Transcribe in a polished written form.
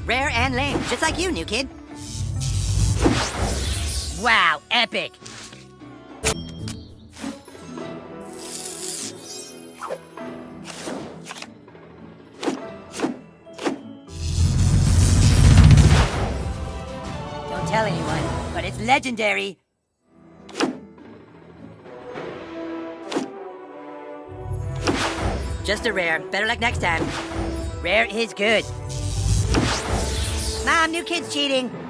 Rare and lame, just like you, new kid. Wow, epic. Don't tell anyone, but it's legendary. Just a rare. Better luck next time. Rare is good. Mom, new kid's cheating.